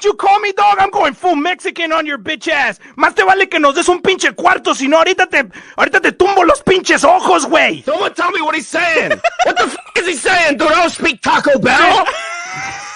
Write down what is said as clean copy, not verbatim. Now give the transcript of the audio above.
you call me, dog? I'm going full Mexican on your bitch ass. Más te vale que nos des un pinche cuarto, si no ahorita te tumbo los pinches ojos, güey. Someone tell me what he's saying. What the fuck is he saying, dude? I don't speak Taco Bell.